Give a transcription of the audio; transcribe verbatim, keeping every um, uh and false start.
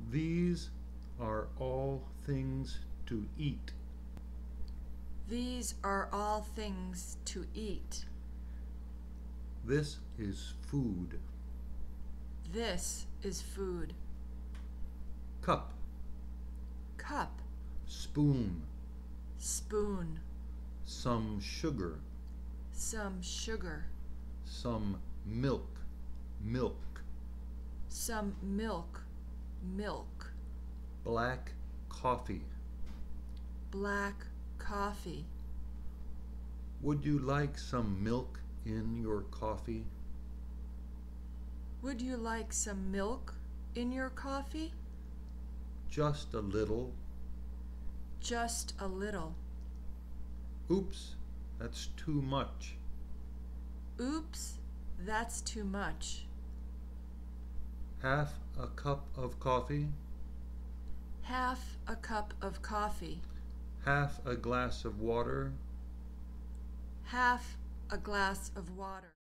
These are all things to eat. These are all things to eat. This is food. This is food. Cup, Cup, spoon, spoon, some sugar, some sugar, some milk, milk, some milk, milk, black coffee. black coffee. Would you like some milk in your coffee? Would you like some milk in your coffee? Just a little. Just a little. Oops, that's too much. Oops, that's too much. Half a cup of coffee, Half a cup of coffee. half a glass of water, Half a glass of water.